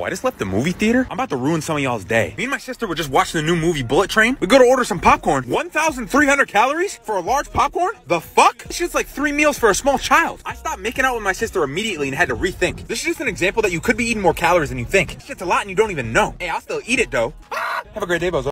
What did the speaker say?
I just left the movie theater. I'm about to ruin some of y'all's day. Me and my sister were just watching the new movie Bullet Train. We go to order some popcorn. 1,300 calories for a large popcorn? The fuck? This shit's like 3 meals for a small child. I stopped making out with my sister immediately and had to rethink. This is just an example that you could be eating more calories than you think. This shit's a lot and you don't even know. Hey, I'll still eat it though. Have a great day, bozo.